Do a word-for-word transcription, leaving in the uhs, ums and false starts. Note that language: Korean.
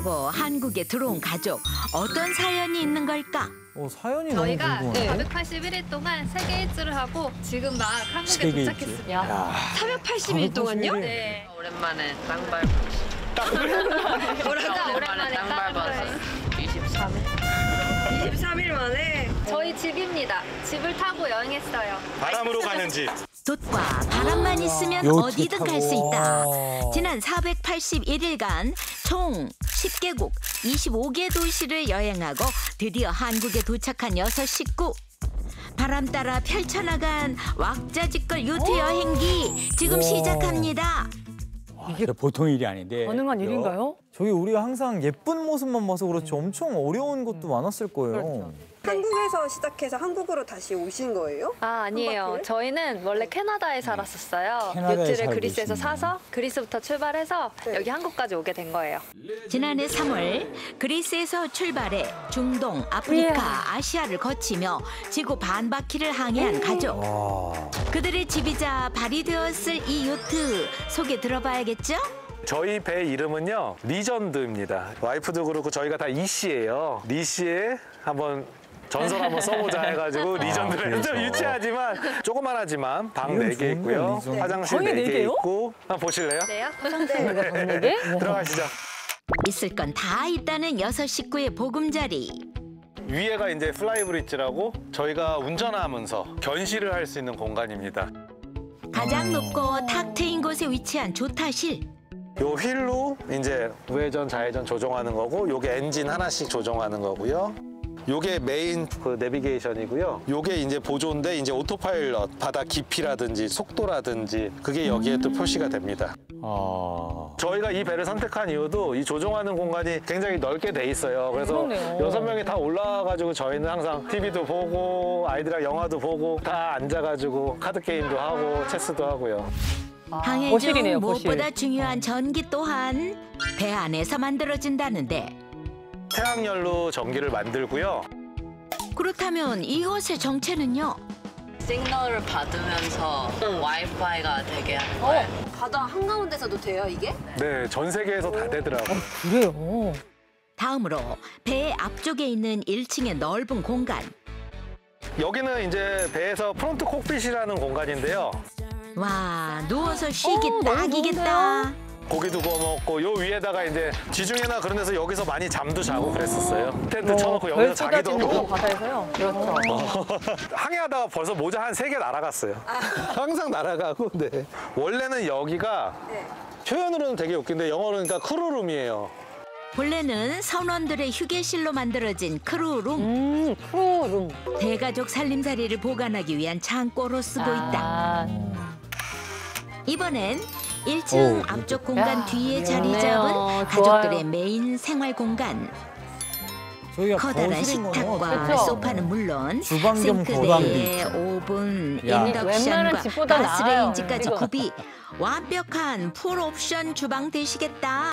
타고 한국에 들어온 가족. 어떤 사연이 있는 걸까? 어, 사연이 저희가 너무 궁금하네. 사백팔십일 일 동안 세계 일주를 하고 지금 막 한국에 세계 도착했습니다. 야. 사백팔십 일 동안요? 네. 오랜만에 땅 밟고 뭐라고? 오랜만에 땅 밟아서 이십삼 일 이십삼 일 만에. 저희 집입니다. 집을 타고 여행했어요. 바람으로 가는 집. 돛과 바람만 있으면 요트 어디든 갈 수 타고. 있다. 와. 지난 사백팔십일 일간 총 십 개국 이십오 개 도시를 여행하고 드디어 한국에 도착한 여섯 식구. 바람 따라 펼쳐나간 왁자지껄 요트 여행기 지금 우와. 시작합니다. 이게 보통 일이 아닌데. 가능한 일인가요? 저희 우리가 항상 예쁜 모습만 봐서 그렇지 엄청 어려운 것도 많았을 거예요. 한국에서 시작해서 한국으로 다시 오신 거예요? 아, 아니에요. 바퀴를? 저희는 원래 캐나다에 살았었어요. 캐나다에 요트를 살고 그리스에서 계시네요. 사서 그리스부터 출발해서 네. 여기 한국까지 오게 된 거예요. 지난해 삼월 그리스에서 출발해 중동, 아프리카, 아시아를 거치며 지구 반바퀴를 항해한 가족. 와. 그들의 집이자 발이 되었을 이 요트 소개 들어봐야겠죠? 저희 배 이름은요 리전드입니다. 와이프도 그렇고 저희가 다 이 씨예요. 리 씨에 한번 전설 한번 써보자 해가지고 리전드를 그래서. 좀 유치하지만 조그만하지만 방 이름 네 개 좋은데, 있고요. 리전드. 화장실 방이 네 네 개 개요? 있고 한번 보실래요? 네요? 이게? 들어가시죠. 있을 건 다 있다는 여섯 식구의 보금자리. 위에가 이제 플라이브리지라고 저희가 운전하면서 견시를 할 수 있는 공간입니다. 가장 높고 탁 트인 곳에 위치한 조타실. 요 휠로 이제 우회전, 좌회전 조정하는 거고 요게 엔진 하나씩 조정하는 거고요. 요게 메인 그 내비게이션이고요. 요게 이제 보조인데 이제 오토파일럿 바다 깊이라든지 속도라든지 그게 여기에 또 표시가 됩니다. 아. 저희가 이 배를 선택한 이유도 이 조종하는 공간이 굉장히 넓게 돼 있어요. 그래서 그러네요. 여섯 명이 다 올라와가지고 저희는 항상 티비도 보고 아이들이랑 영화도 보고 다 앉아가지고 카드 게임도 하고 체스도 하고요. 항해 중 거실이네요, 거실. 무엇보다 중요한 전기 또한 배 안에서 만들어진다는데 태양열로 전기를 만들고요. 그렇다면 이것의 정체는요? 시그널을 받으면서 와이파이가 되게 하는 거예요. 바다 한가운데서도 돼요, 이게? 네, 전 세계에서 다 되더라고요. 그래요. 다음으로 배의 앞쪽에 있는 일 층의 넓은 공간. 여기는 이제 배에서 프론트 콕핏이라는 공간인데요. 와, 누워서 쉬기 어, 너무 딱이겠다. 고기도 구워 먹고 요 위에다가 이제 지중해나 그런 데서 여기서 많이 잠도 자고 그랬었어요. 텐트 쳐놓고 여기서 자기도 거 하고. 바다에서요? 그렇죠. 항해하다가 벌써 모자 한 세 개 날아갔어요. 항상 날아가고. 네. 원래는 여기가 네. 표현으로는 되게 웃긴데 영어로는 그러니까 크루룸이에요. 본래는 선원들의 휴게실로 만들어진 크루룸. 음, 크루룸. 대가족 살림살이를 보관하기 위한 창고로 쓰고 있다. 아, 이번엔 일 층 오, 앞쪽 공간 야, 뒤에 자리 좋네요. 잡은 가족들의 좋아요. 메인 생활 공간. 저희가 커다란 거실인 거네요. 식탁과 그쵸? 소파는 물론 주방 겸 싱크대에 거담도 오븐, 야. 웬만한 인덕션과 집보다 나아요, 가스레인지까지 이거. 구비. 완벽한 풀옵션 주방 되시겠다.